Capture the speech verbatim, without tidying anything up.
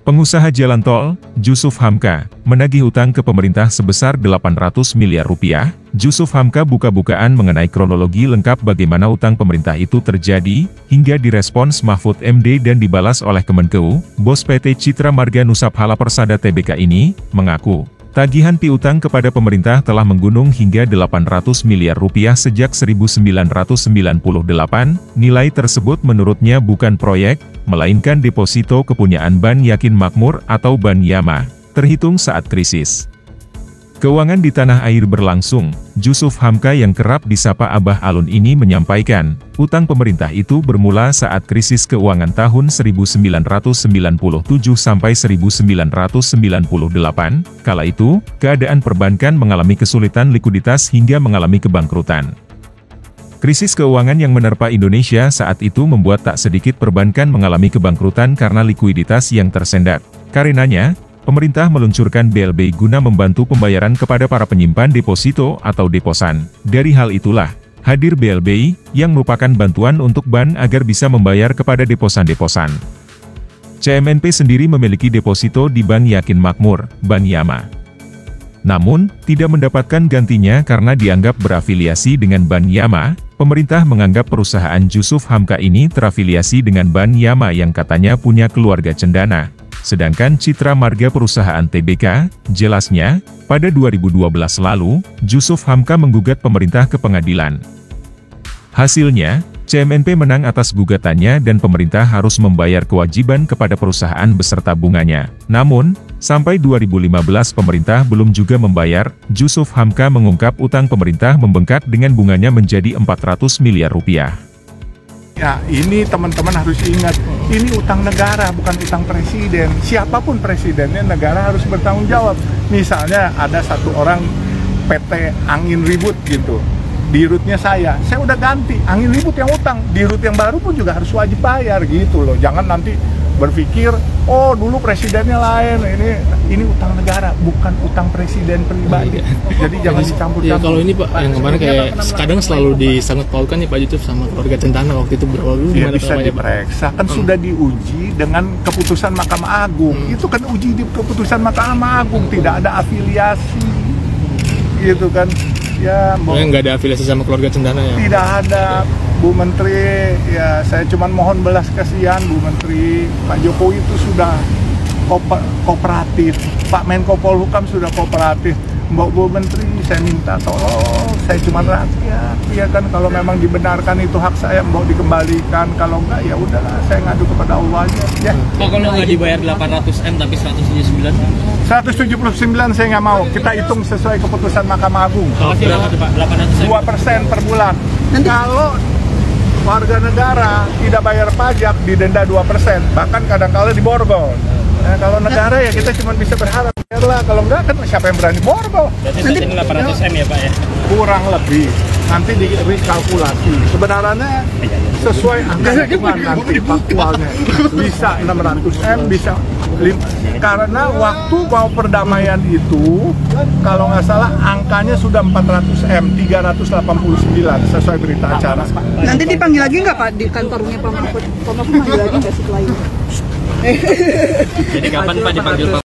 Pengusaha jalan tol, Jusuf Hamka, menagih utang ke pemerintah sebesar delapan ratus miliar rupiah. Jusuf Hamka buka-bukaan mengenai kronologi lengkap bagaimana utang pemerintah itu terjadi, hingga direspons Mahfud M D dan dibalas oleh Kemenkeu. Bos P T Citra Marga Nusaphala Persada T B K ini, mengaku, tagihan piutang kepada pemerintah telah menggunung hingga delapan ratus miliar rupiah sejak seribu sembilan ratus sembilan puluh delapan, nilai tersebut menurutnya bukan proyek, melainkan deposito kepunyaan Ban Yakin Makmur atau Ban Yama, terhitung saat krisis keuangan di tanah air berlangsung. Jusuf Hamka yang kerap disapa Abah Alun ini menyampaikan, utang pemerintah itu bermula saat krisis keuangan tahun seribu sembilan ratus sembilan puluh tujuh sampai seribu sembilan ratus sembilan puluh delapan, kala itu, keadaan perbankan mengalami kesulitan likuiditas hingga mengalami kebangkrutan. Krisis keuangan yang menerpa Indonesia saat itu membuat tak sedikit perbankan mengalami kebangkrutan karena likuiditas yang tersendat. Karenanya, pemerintah meluncurkan B L B I guna membantu pembayaran kepada para penyimpan deposito atau deposan. Dari hal itulah, hadir B L B I, yang merupakan bantuan untuk Ban agar bisa membayar kepada deposan-deposan. C M N P sendiri memiliki deposito di Ban Yakin Makmur, Ban Yama. Namun, tidak mendapatkan gantinya karena dianggap berafiliasi dengan Ban Yama. Pemerintah menganggap perusahaan Jusuf Hamka ini terafiliasi dengan Ban Yama yang katanya punya keluarga cendana. Sedangkan Citra Marga perusahaan T B K, jelasnya, pada dua ribu dua belas lalu, Jusuf Hamka menggugat pemerintah ke pengadilan. Hasilnya, C M N P menang atas gugatannya dan pemerintah harus membayar kewajiban kepada perusahaan beserta bunganya. Namun, sampai dua ribu lima belas pemerintah belum juga membayar. Jusuf Hamka mengungkap utang pemerintah membengkak dengan bunganya menjadi empat ratus miliar rupiah. Ya, ini teman-teman harus ingat, ini utang negara, bukan utang presiden. Siapapun presidennya, negara harus bertanggung jawab. Misalnya ada satu orang P T Angin Ribut gitu, dirutnya saya, saya udah ganti, Angin Ribut yang utang, dirut yang baru pun juga harus wajib bayar gitu loh. Jangan nanti berpikir, oh dulu presidennya lain, ini ini utang negara, bukan utang presiden pribadi. Jadi jangan dicampur-campur. Ya, kalau ini Pak, yang kemarin kayak kadang selalu disangkut pautkan ya Pak Jusuf sama keluarga cendana waktu itu berapa dulu? Ya bisa diperiksa, kan hmm. sudah diuji dengan keputusan Mahkamah Agung. Hmm. Itu kan uji di keputusan Mahkamah Agung, tidak ada afiliasi, gitu kan? Ya, nggak ada afiliasi sama keluarga cendana ya? Tidak ada, Bu Menteri. Ya, saya cuma mohon belas kasihan Bu Menteri. Pak Jokowi itu sudah ko kooperatif, Pak Menko Polhukam sudah kooperatif. Mbak Bu Menteri, saya minta tolong, saya cuma rakyat, ya kan, kalau memang dibenarkan itu hak saya, mau dikembalikan, kalau enggak ya udahlah, saya ngadu kepada Allah aja. Ya. Pak, kalau nggak dibayar delapan ratus M tapi seratus tujuh puluh sembilan? seratus tujuh puluh sembilan saya nggak mau, kita hitung sesuai keputusan Mahkamah Agung. Oh, berapa Pak? delapan ratus M? dua persen per bulan. Kalau warga negara tidak bayar pajak, didenda dua persen, bahkan kadang-kala diborgol. Nah, kalau negara ya kita cuma bisa berharap, biarlah, kalau enggak kan siapa yang berani borgol. Nanti delapan ratus M ya Pak ya? Kurang lebih, nanti di rekalkulasi. Sebenarnya sesuai angka hitungan nanti faktualnya, bisa enam ratus M, bisa lima. Karena waktu mau perdamaian itu, kalau nggak salah angkanya sudah empat ratus M, tiga ratus delapan puluh sembilan sesuai berita acara. Nanti dipanggil lagi nggak Pak di kantornya Pak Mahfud? Pak Mahfud panggil lagi nggak setelah ini? Jadi kapan Pak dipanggil Pak?